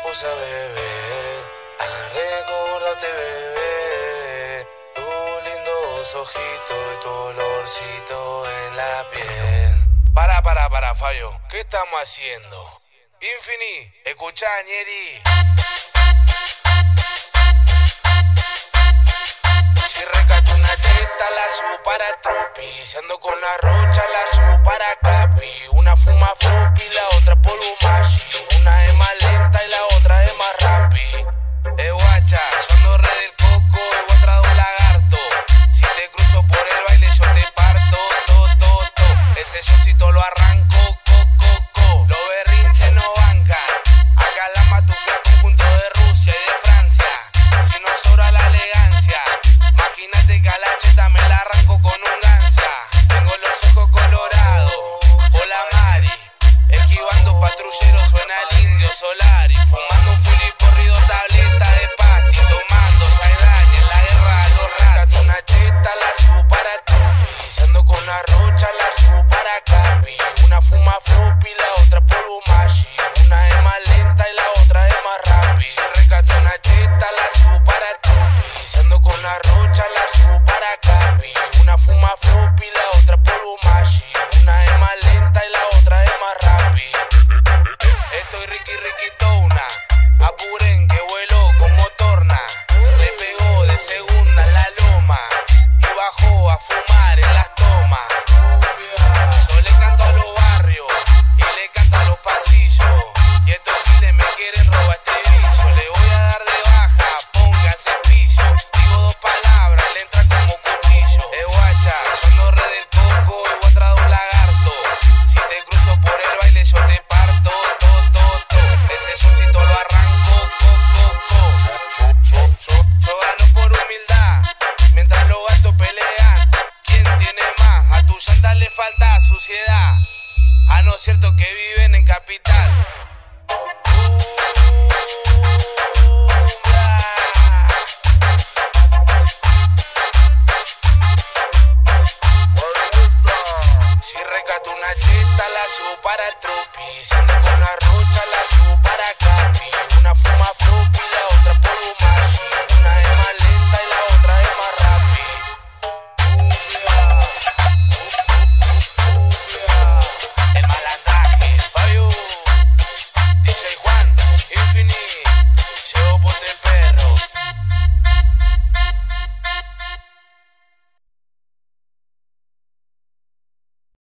puse a beber, a recordarte, bebé, tus lindos ojitos y tu olorcito en la piel. Para, Fabio, ¿qué estamos haciendo? Infini, escuchá, Ñeri. Si rescato una cheta, la llevo para el tropi. Si ando con la rocha, la llevo para Capi. Una fuma floppy, la otra polvo Maggi. Una es más lenta y la otra es más rapi. Guacha, yo ando re del coco y voy atrás de un lagarto. Si te cruzo por el baile, yo te parto, to. Ese showcito lo arranco, co. Los berrinches no bancan. Acá la matufia conjunto de Rusia y de Francia. Si no sobra la elegancia, imagínate que a la cheta me la arranco con un gancia. Tengo los ojos colorados, hola Mari. Esquivando patrulleros, suena el indio Solari. Fumando un fully porrido, tableta de pasti. Tomando Saidani en la guerra de los ratos. Una cheta, la llevo para el tropi. Si ando con la rocha, la llevo para Capi. Una fuma floppy, la otra polvo Maggi. Una es más lenta y la otra es más rapi. Si rescato una cheta, la llevo para el tropi. Si ando con la rocha, la llevo para Capi. Una fuma floppy, la otra polvo Maggi. Una es más lenta y la otra es más rapi. Estoy Ricky Tona. Apuren que vuelo como torna. Le pegó de segunda en la loma y bajó a fumar en las tomas. Yo le canto a los barrios y le canto a los pasillos. Y estos giles me quieren robar estribillo. Le voy a dar de baja, póngase pillo. Digo dos palabras, le entra como cuchillo. Guacha, yo ando re del coco y voy atrás de un lagarto. Si te cruzo por el baile, yo te parto, to. Ese showcito lo arranco, co. Yo gano por humildad, mientras los gatos pelean. ¿Quién tiene más? A tu llanta le falta suciedad. A no es cierto que viven en capital. Si rescato una cheta, la llevo para el tropi. Si ando con la rocha, la llevo para Capi. Una fuma